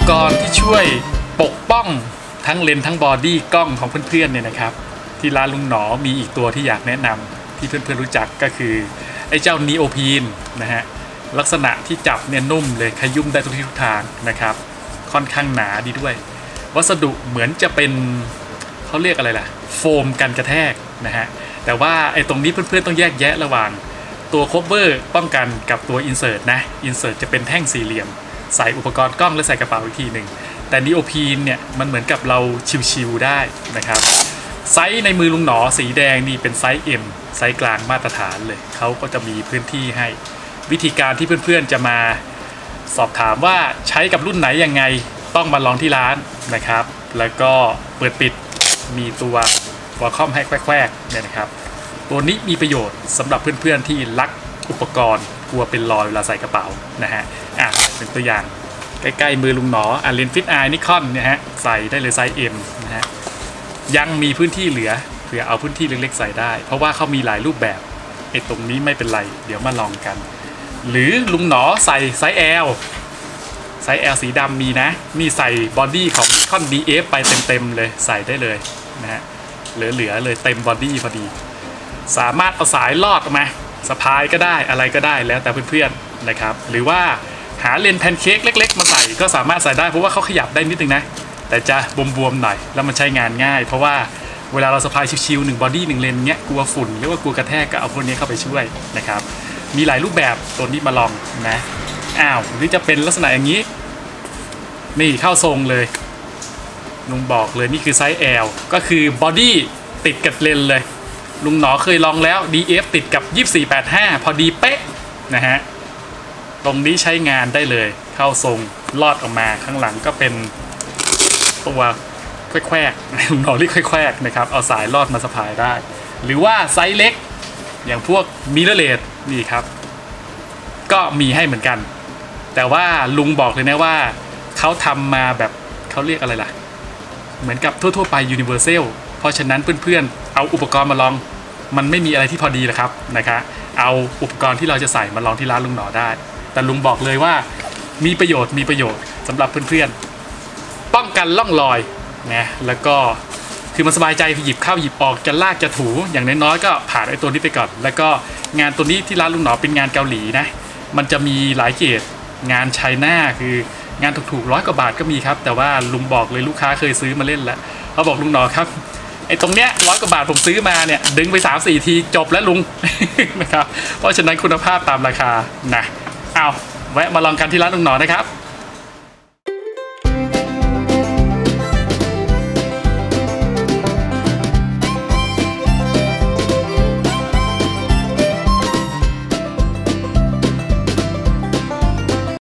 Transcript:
กรณ์ที่ช่วยปกป้องทั้งเลนส์ทั้งบอดี้กล้องของเพื่อนๆเนี่ยนะครับที่ร้านลุงหนอมีอีกตัวที่อยากแนะนำที่เพื่อนๆรู้จักก็คือไอ้เจ้านีโอพีนนะฮะลักษณะที่จับเนี่ยนุ่มเลยขยุ่มได้ทุกทิศทุกทางนะครับค่อนข้างหนาดีด้วยวัสดุเหมือนจะเป็นเขาเรียกอะไรล่ะโฟมกันกระแทกนะฮะแต่ว่าไอ้ตรงนี้เพื่อนๆต้องแยกแยะระหว่างตัวโคเวอร์ป้องกันกับตัวอินเสิร์ตนะอินเสิร์ตจะเป็นแท่งสี่เหลี่ยมใส่อุปกรณ์กล้องและใส่กระเป๋าอีกทีหนึ่งแต่นีโอพีนเนี่ยมันเหมือนกับเราชิวๆได้นะครับไซส์ในมือลุงหนอสีแดงนี่เป็นไซส์ M ไซส์กลางมาตรฐานเลยเขาก็จะมีพื้นที่ให้วิธีการที่เพื่อนๆจะมาสอบถามว่าใช้กับรุ่นไหนยังไงต้องมาลองที่ร้านนะครับแล้วก็เปิดปิดมีตัววอลคอมให้แควกๆเนี่ยนะครับตัวนี้มีประโยชน์สำหรับเพื่อนๆที่รักอุปกรณ์กลัวเป็นรอยเวลาใส่กระเป๋านะฮะเป็นตัวอย่างใกล้ๆมือลุงหนอเลนส์ฟิตไอนิคอนเนี่ยฮะใส่ได้เลยไซส์ M นะฮะยังมีพื้นที่เหลือเผื่อเอาพื้นที่เล็กๆใส่ได้เพราะว่าเขามีหลายรูปแบบไอ้ตรงนี้ไม่เป็นไรเดี๋ยวมาลองกันหรือลุงหนอใส่ไซส์ L ไซส์ L สีดำมีนะนี่ใส่บอดี้ของ Nikon DF ไปเต็มๆเลยใส่ได้เลยนะฮะเหลือเลยเต็มบอดี้พอดีสามารถเอาสายลอดออกมาสะพายก็ได้อะไรก็ได้แล้วแต่เพื่อนๆนะครับหรือว่าหาเลนส์แพนเค้กเล็กๆมาใส่ก็สามารถใส่ได้เพราะว่าเขาขยับได้นิดนึงนะแต่จะบวมๆหน่อยแล้วมันใช้งานง่ายเพราะว่าเวลาเราสะพายชิวๆ1บอดี้1เลนเงี้ยกลัวฝุ่นหรือว่ากลัวกระแทกก็เอาพวกนี้เข้าไปช่วยนะครับมีหลายรูปแบบตัวนี้มาลองนะหรือจะเป็นลักษณะอย่างนี้นี่เข้าทรงเลยลุงบอกเลยนี่คือไซส์ L ก็คือบอดี้ติดกับเลนเลยลุงหนอเคยลองแล้ว DF ติดกับ2485พอดีเป๊ะนะฮะตรงนี้ใช้งานได้เลยเข้าทรงลอดออกมาข้างหลังก็เป็นตัวแควกลุงหนอเรียกแควกนะครับเอาสายลอดมาสะพายได้หรือว่าไซส์เล็กอย่างพวกมิเรอร์เลสนี่ครับก็มีให้เหมือนกันแต่ว่าลุงบอกเลยนะว่าเขาทำมาแบบเขาเรียกอะไรล่ะเหมือนกับทั่วๆไป Universal เพราะฉะนั้นเพื่อนๆเอาอุปกรณ์มาลองมันไม่มีอะไรที่พอดีหรอกครับนะคะเอาอุปกรณ์ที่เราจะใส่มาลองที่ร้านลุงหนอได้แต่ลุงบอกเลยว่ามีประโยชน์สำหรับเพื่อนๆป้องกันร่องรอยนะแล้วก็คือมันสบายใจหยิบเข้าหยิบออกจะลากจะถูอย่างน้อยๆก็ผ่านไอ้ตัวนี้ไปก่อนแล้วก็งานตัวนี้ที่ร้านลุงหนอเป็นงานเกาหลีนะมันจะมีหลายเกรดงานไชน่าคืองานถูกๆ100 กว่าบาทก็มีครับแต่ว่าลุงบอกเลยลูกค้าเคยซื้อมาเล่นแล้วเขาบอกลุงหนอครับไอ้ตรงเนี้ย100 กว่าบาทผมซื้อมาเนี่ยดึงไป 3-4 ทีจบแล้วลุง นะครับเพราะฉะนั้นคุณภาพตามราคานะแวะมาลองกันที่ร้านลุงหนอนะครับ